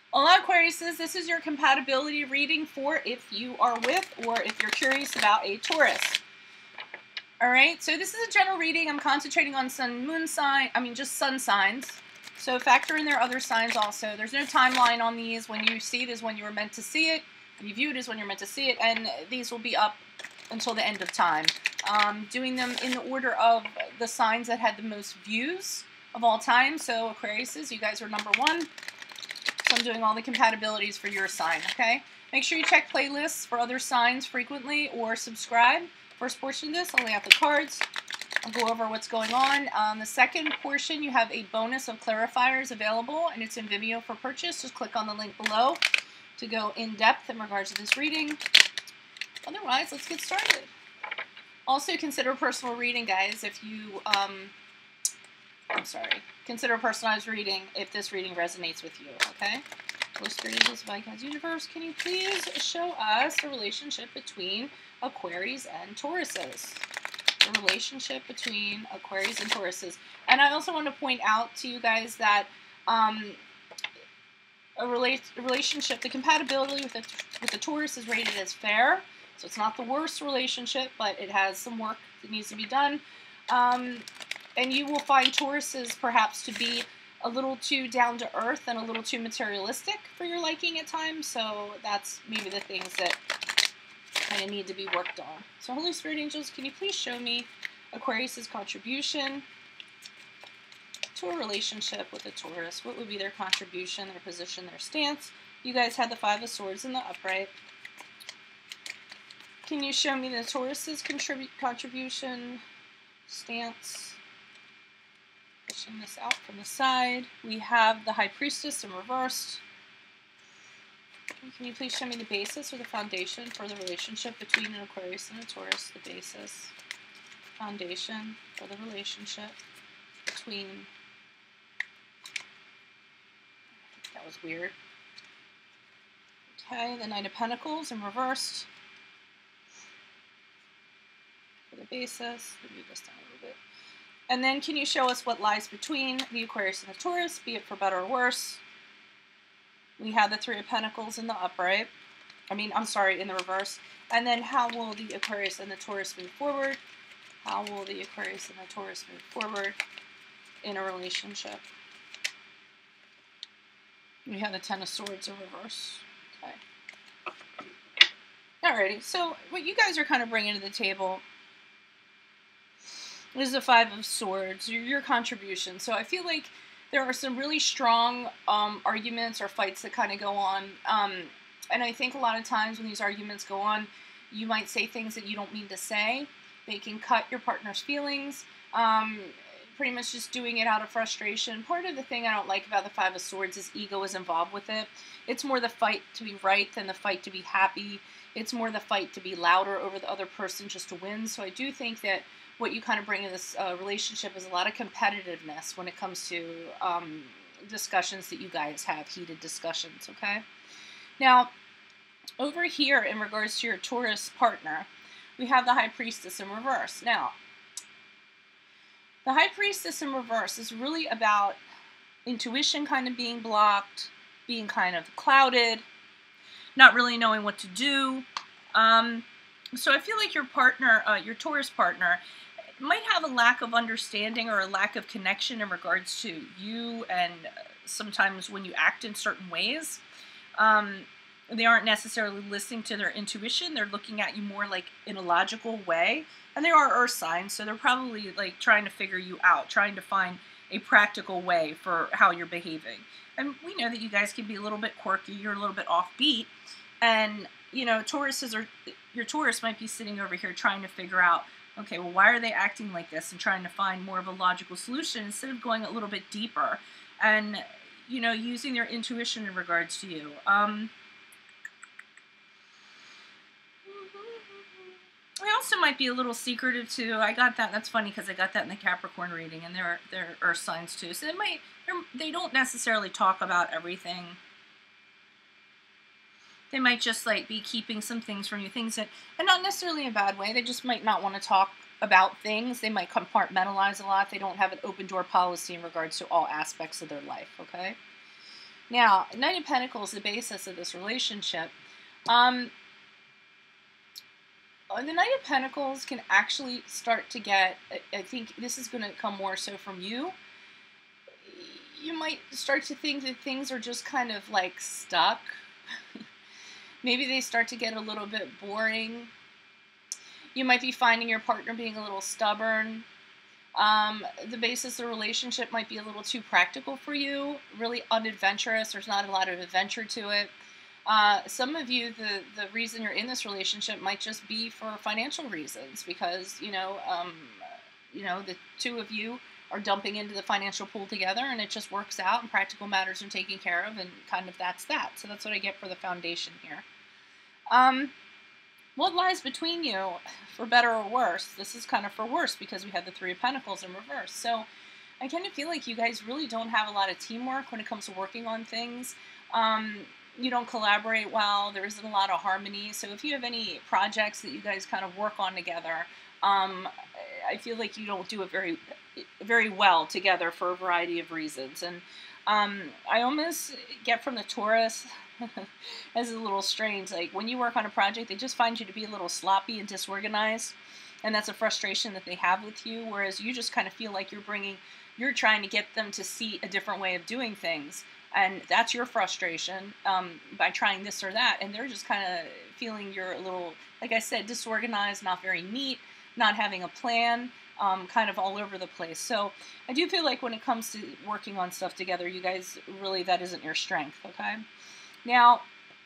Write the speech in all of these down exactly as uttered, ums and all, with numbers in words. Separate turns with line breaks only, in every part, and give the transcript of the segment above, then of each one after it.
Hola Aquarius, this is your compatibility reading for if you are with or if you're curious about a Taurus. Alright, so this is a general reading. I'm concentrating on sun, moon sign, I mean just sun signs. So factor in their other signs also. There's no timeline on these. When you see it is when you were meant to see it. When you view it is when you're meant to see it. And these will be up until the end of time. Um, doing them in the order of the signs that had the most views of all time. So Aquariuses, you guys are number one. So I'm doing all the compatibilities for your sign, okay? Make sure you check playlists for other signs frequently or subscribe. First portion of this, I'll lay out the cards. I'll go over what's going on. On the second portion, you have a bonus of clarifiers available, and it's in Vimeo for purchase. Just click on the link below to go in depth in regards to this reading. Otherwise, let's get started. Also, consider a personal reading, guys, if you, um, I'm sorry, consider a personalized reading if this reading resonates with you, okay? Holy Spirit, Angels, by God's Universe, can you please show us the relationship between Aquarius and Tauruses? The relationship between Aquarius and Tauruses. And I also want to point out to you guys that um, a, rela a relationship, the compatibility with the, with the Taurus is rated as fair. So it's not the worst relationship, but it has some work that needs to be done. Um, and you will find Tauruses perhaps to be a little too down to earth and a little too materialistic for your liking at times. So that's maybe the things that kind of need to be worked on. So Holy Spirit Angels, can you please show me Aquarius's contribution to a relationship with a Taurus? What would be their contribution, their position, their stance? You guys had the Five of Swords in the upright. Can you show me the Taurus's contrib contribution, stance? Pushing this out from the side. We have the High Priestess in reversed. Can you please show me the basis or the foundation for the relationship between an Aquarius and a Taurus? The basis, foundation for the relationship between, that was weird. Okay, the Knight of Pentacles in reversed. For the basis, let me move this down a little bit. And then can you show us what lies between the Aquarius and the Taurus, be it for better or worse? We have the Three of Pentacles in the upright. I mean, I'm sorry, in the reverse. And then how will the Aquarius and the Taurus move forward? How will the Aquarius and the Taurus move forward in a relationship? We have the Ten of Swords in reverse. Okay. Alrighty, so what you guys are kind of bringing to the table is the Five of Swords, your, your contribution. So I feel like there are some really strong um, arguments or fights that kind of go on. Um, and I think a lot of times when these arguments go on, you might say things that you don't mean to say. They can cut your partner's feelings. Um, pretty much just doing it out of frustration. Part of the thing I don't like about the Five of Swords is ego is involved with it. It's more the fight to be right than the fight to be happy. It's more the fight to be louder over the other person just to win. So I do think that what you kind of bring in this uh, relationship is a lot of competitiveness when it comes to um, discussions that you guys have, heated discussions, okay? Now, over here in regards to your Taurus partner, we have the High Priestess in reverse. Now, the High Priestess in reverse is really about intuition kind of being blocked, being kind of clouded, not really knowing what to do. Um, so I feel like your partner, uh, your Taurus partner, might have a lack of understanding or a lack of connection in regards to you, and sometimes when you act in certain ways, um, they aren't necessarily listening to their intuition. They're looking at you more like in a logical way, and they are earth signs, so they're probably like trying to figure you out, trying to find a practical way for how you're behaving. And we know that you guys can be a little bit quirky, you're a little bit offbeat, and you know, Tauruses are, your Taurus might be sitting over here trying to figure out, okay, well, why are they acting like this, and trying to find more of a logical solution instead of going a little bit deeper and, you know, using their intuition in regards to you. Um, I also might be a little secretive too. I got that. That's funny because I got that in the Capricorn reading, and they're they're earth signs too. So they might they don't necessarily talk about everything. They might just like be keeping some things from you, things that, and not necessarily in a bad way. They just might not want to talk about things. They might compartmentalize a lot. They don't have an open door policy in regards to all aspects of their life. Okay. Now, Knight of Pentacles, the basis of this relationship. Um, the Knight of Pentacles can actually start to get, I think this is going to come more so from you. You might start to think that things are just kind of like stuck. Maybe they start to get a little bit boring. You might be finding your partner being a little stubborn. Um, the basis of the relationship might be a little too practical for you, really unadventurous. There's not a lot of adventure to it. Uh, some of you, the, the reason you're in this relationship might just be for financial reasons because, you know, um, you know, the two of you are dumping into the financial pool together and it just works out and practical matters are taken care of and kind of that's that. So that's what I get for the foundation here. Um, what lies between you, for better or worse? This is kind of for worse because we had the Three of Pentacles in reverse. So I kind of feel like you guys really don't have a lot of teamwork when it comes to working on things. Um, you don't collaborate well. There isn't a lot of harmony. So if you have any projects that you guys kind of work on together, um, I feel like you don't do it very, very well together for a variety of reasons. And um, I almost get from the Taurus, as a little strange, like when you work on a project, they just find you to be a little sloppy and disorganized. And that's a frustration that they have with you. Whereas you just kind of feel like you're bringing, you're trying to get them to see a different way of doing things. And that's your frustration um, by trying this or that. And they're just kind of feeling you're a little, like I said, disorganized, not very neat, not having a plan, um, kind of all over the place. So I do feel like when it comes to working on stuff together, you guys really, that isn't your strength, okay? Now,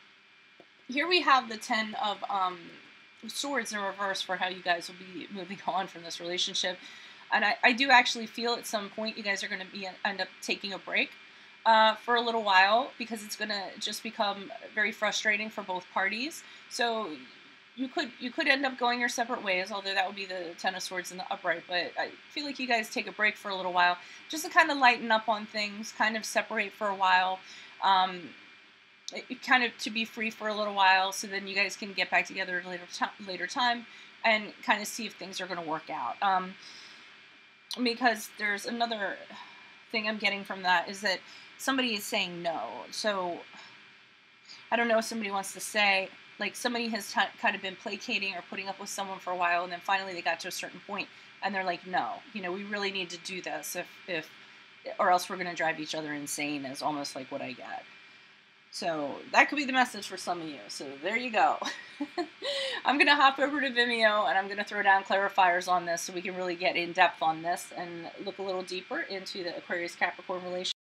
here we have the Ten of um, Swords in reverse for how you guys will be moving on from this relationship. And I, I do actually feel at some point you guys are going to be end up taking a break. Uh, for a little while because it's going to just become very frustrating for both parties. So you could you could end up going your separate ways, although that would be the Ten of Swords in the upright. But I feel like you guys take a break for a little while just to kind of lighten up on things, kind of separate for a while, um, it, kind of to be free for a little while so then you guys can get back together at a later, later time and kind of see if things are going to work out. Um, because there's another thing I'm getting from that is that somebody is saying no. So I don't know if somebody wants to say, like somebody has t- kind of been placating or putting up with someone for a while and then finally they got to a certain point and they're like, no, you know, we really need to do this if, if or else we're going to drive each other insane is almost like what I get. So that could be the message for some of you. So there you go. I'm going to hop over to Vimeo and I'm going to throw down clarifiers on this so we can really get in depth on this and look a little deeper into the Aquarius Capricorn relationship.